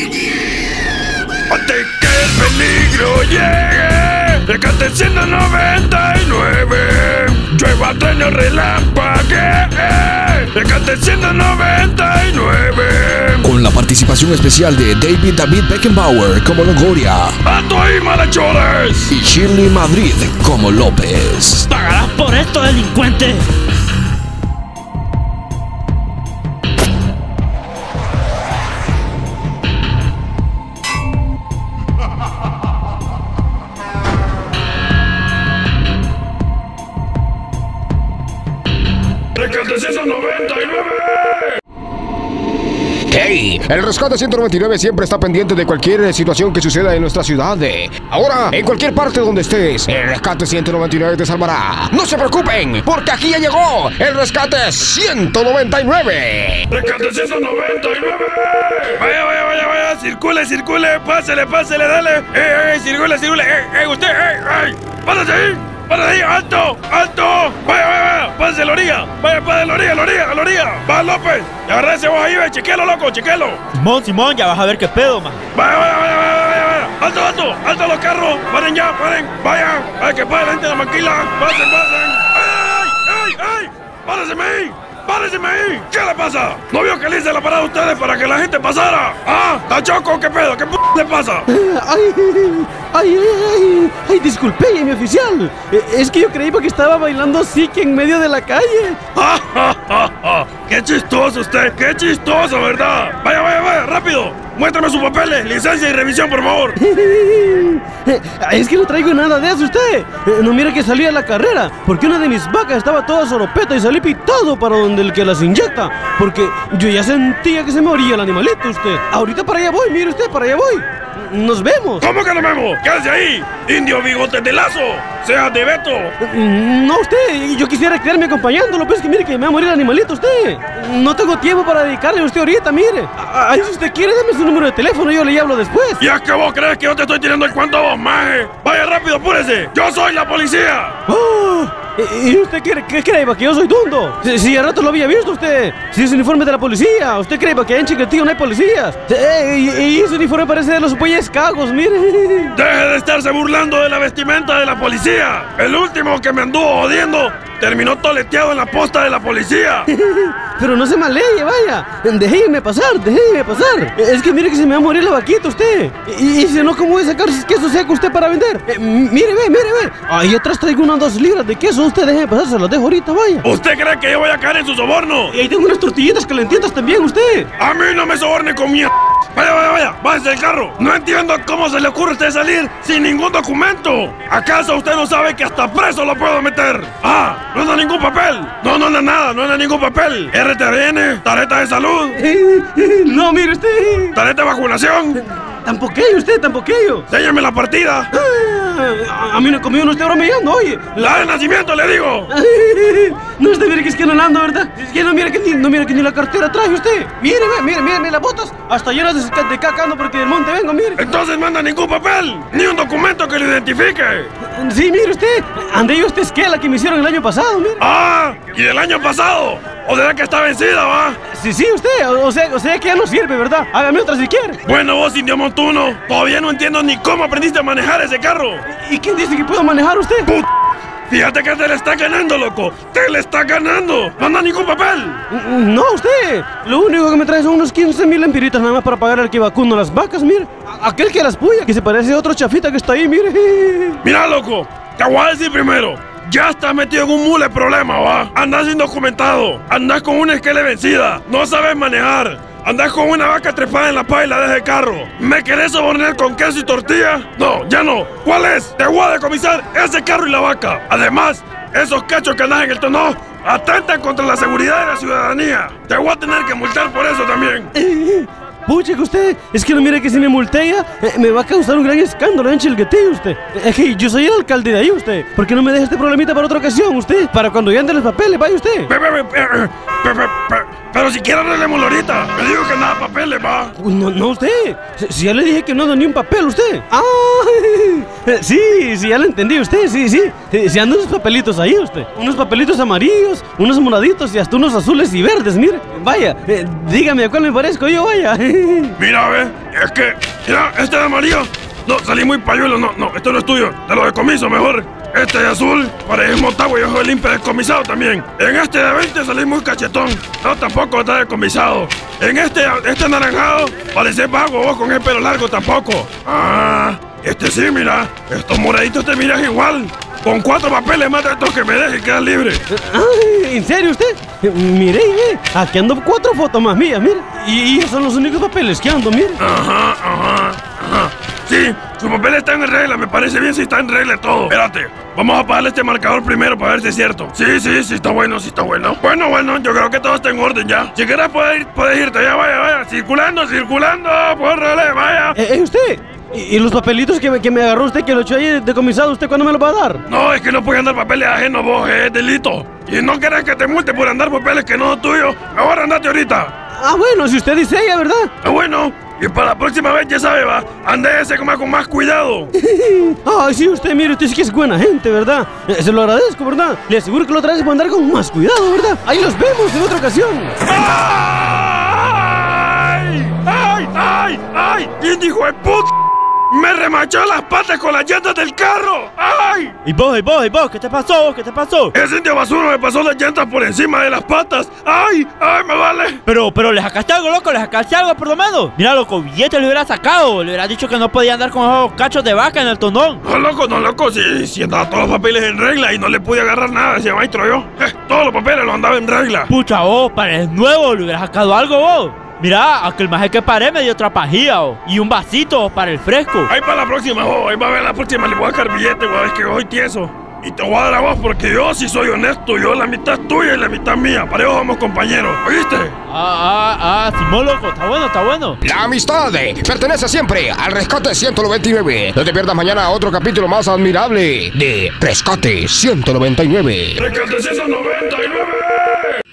Antes que el peligro llegue, Rescate 199. Llueva, trueno, relámpague, Rescate 199. Con la participación especial de David Beckenbauer como Longoria, ¡Ando ahí, malhechores! y Shirley Madrid como López. ¡Pagarás por esto, delincuente! ¡Rescate 199! ¡Hey! El Rescate 199 siempre está pendiente de cualquier situación que suceda en nuestra ciudad. Ahora, en cualquier parte donde estés, el Rescate 199 te salvará. ¡No se preocupen! Porque aquí ya llegó el Rescate 199. ¡Rescate 199! ¡Vaya! ¡Circule! ¡Pásele, dale! ¡Circule! ¡Usted! ¡Pásase ahí! ¡Para ahí! ¡Alto! ¡Vaya! ¡Pásese a la orilla! ¡Vaya, para la orilla! ¡Va, López! ¡Y agarra ese vos ahí, ve! ¡Chequelo, loco! Simón, ya vas a ver qué pedo, man. ¡Vaya! ¡Alto los carros! ¡Paren ya! ¡Vaya! ¡Que pare la gente de la maquila! ¡Pasen! ¡Ay! ¡Párenseme ahí! ¿Qué le pasa? ¿No vio que le hice la parada a ustedes para que la gente pasara? ¿Ah? ¿Está choco? ¿Qué pedo? ¿Qué le pasa? Ay, disculpe, mi oficial. Es que yo creí que estaba bailando Siki en medio de la calle. ¡Qué chistoso usted! ¡Qué chistoso, ¿verdad? Vaya, rápido. Muéstrame sus papeles, licencia y revisión, por favor. Es que no traigo nada de eso, usted. No mira que salí a la carrera, porque una de mis vacas estaba toda soropeta y salí pitado para donde el que las inyecta, porque yo ya sentía que se moría el animalito, usted. Ahorita para allá voy, mire usted, para allá voy. Nos vemos. ¿Cómo que nos vemos? Quédese ahí, indio bigote de lazo. Sea de Beto. No, usted, yo quisiera quedarme acompañándolo, pero es que mire que me va a morir el animalito, usted. No tengo tiempo para dedicarle a usted ahorita, mire. Ahí si usted quiere, dame su número de teléfono y yo le hablo después. ¿Y es que vos crees que yo te estoy tirando el cuento a vos, maje? Vaya rápido, apúrese. Yo soy la policía. Oh, ¿y usted qué cree? ¿Que yo soy tonto? Si al rato lo había visto usted. Si es uniforme de la policía. ¿Usted cree que en Chiquetillo no hay policías? Y ese uniforme parece de los Bueyes Cagos, mire. Deje de estarse burlando de la vestimenta de la policía. El último que me anduvo jodiendo terminó toleteado en la posta de la policía. Pero no se maleye, vaya. Déjeme pasar. Es que mire que se me va a morir la vaquita usted. Y si no, ¿cómo voy a sacar queso seco usted para vender? Mire, ve. Ahí atrás traigo unas 2 libras de queso. Usted déjeme pasar, se las dejo ahorita, vaya. ¿Usted cree que yo voy a caer en su soborno? Y ahí tengo unas tortillitas calentitas también, usted. A mí no me soborne con mierda. Vaya, bájese del carro. No entiendo cómo se le ocurre a usted salir sin ningún documento. ¿Acaso usted no sabe que hasta preso lo puedo meter? No anda ningún papel. No anda nada, no anda ningún papel. RTN, tarjeta de salud. No, mire usted. Tarjeta de vacunación. Tampoco usted. Enséñame la partida. A mí conmigo no esté bromeando, oye. La de nacimiento, le digo. No, usted mire que es que no la ando, ¿verdad? Es que no mira que ni la cartera trae usted. Mire las botas. Hasta llenas de caca ando porque del monte vengo, mire. Entonces no anda ningún papel, ni un documento que lo identifique. Sí, mire usted. Andé yo esta esquela que me hicieron el año pasado, mire. ¿Y del año pasado? ¿O será que está vencida, va? Sí, usted. O sea que ya no sirve, ¿verdad? Hágame otra si quiere. Bueno, vos, indio montuno, todavía no entiendo ni cómo aprendiste a manejar ese carro. ¿Y quién dice que puedo manejar usted? Fíjate que te le está ganando, loco. ¡Te le está ganando! ¡No anda ningún papel! No, usted. Lo único que me trae son unos 15,000 empiritas nada más para pagar al que vacuno las vacas, mire. Aquel que las puya, que se parece a otro chafita que está ahí, mire. Mira, loco, te voy a decir primero. Ya estás metido en un mule problema, va. Andás indocumentado. Andás con una esquela vencida. No sabes manejar. Andás con una vaca trepada en la paila de ese carro. ¿Me querés sobornar con queso y tortilla? No, ya no. ¿Cuál es? Te voy a decomisar ese carro y la vaca. Además, esos cachos que andás en el tono atentan contra la seguridad de la ciudadanía. Te voy a tener que multar por eso también. Pucha, que usted, es que no mire que si me multea, me va a causar un gran escándalo en Chilguetillo, usted. Es que yo soy el alcalde de ahí, usted. ¿Por qué no me deja este problemita para otra ocasión, usted? Para cuando ya ande los papeles, vaya usted. Pero si quiere arreglémoslo ahorita. Me digo que nada papeles, va. No, usted. Si ya le dije que no da ni un papel, usted. Sí, ya lo entendí usted, sí. Sí, andan unos papelitos ahí usted. Unos papelitos amarillos, unos moraditos y hasta unos azules y verdes, mire. Vaya, dígame a cuál me parezco yo, vaya. Mira, ve, es que, mira, este de amarillo. No, salí muy payuelo, no, esto no es tuyo. Te lo decomiso mejor. Este de azul, parece Motagua y ojo limpio descomisado también. En este de 20 salí muy cachetón. No, tampoco está descomisado. En este anaranjado, parece vago vos con el pelo largo tampoco. Ah, este sí, mira. Estos moraditos te miras igual. Con 4 papeles más de estos que me dejes y quedas libre. Ay, ¿en serio usted? Mire, aquí ando 4 fotos más mías, mire. Y esos son los únicos papeles que ando, mire. Ajá. Sí, su papel está en regla, me parece bien si está en regla todo. Espérate, vamos a apagarle este marcador primero para ver si es cierto. Sí, está bueno. Bueno, yo creo que todo está en orden ya. Si quieres puedes irte, ya vaya. Circulando, pórrale, vaya. ¿Usted? ¿Y los papelitos que me agarró usted, que lo echó ahí decomisado, usted cuándo me los va a dar? No, es que no puedes andar papeles ajenos vos, es delito. Y no querés que te multe por andar papeles que no son tuyos. Ahora andate ahorita. Ah, bueno, si usted dice ella, ¿verdad? Ah, bueno. Y para la próxima vez, ya sabe, va, andese con más cuidado. Ay, sí, usted sí que es buena gente, ¿verdad? Se lo agradezco, ¿verdad? Le aseguro que la otra vez voy a andar con más cuidado, ¿verdad? Ahí los vemos en otra ocasión. ¡Ay! ¿Quién dijo de puta? ¡Me remachó las patas con las llantas del carro! ¡Ay! ¿Y vos? ¿Qué te pasó? Ese indio basura me pasó las llantas por encima de las patas. ¡Ay! ¡Me vale! Pero le sacaste algo, loco, por lo menos. Mira, loco, billete le hubiera sacado. Le hubiera dicho que no podía andar con esos cachos de vaca en el tonón. No, loco, si andaba todos los papeles en regla y no le pude agarrar nada, decía maestro yo. Todos los papeles los andaba en regla. Pucha, vos, pareces nuevo, le hubiera sacado algo, vos. Mira, aquel maje que paré me dio otra pajilla, y un vasito para el fresco. Ahí para la próxima, ahí va a ver la próxima, le voy a sacar billete, es que hoy tieso. Y te voy a dar a vos porque yo sí soy honesto, yo la mitad es tuya y la mitad mía. Para eso somos compañeros, ¿oíste? Simón, loco, está bueno. La amistad pertenece siempre al Rescate 199. No te pierdas mañana otro capítulo más admirable de Rescate 199. ¡Rescate 199!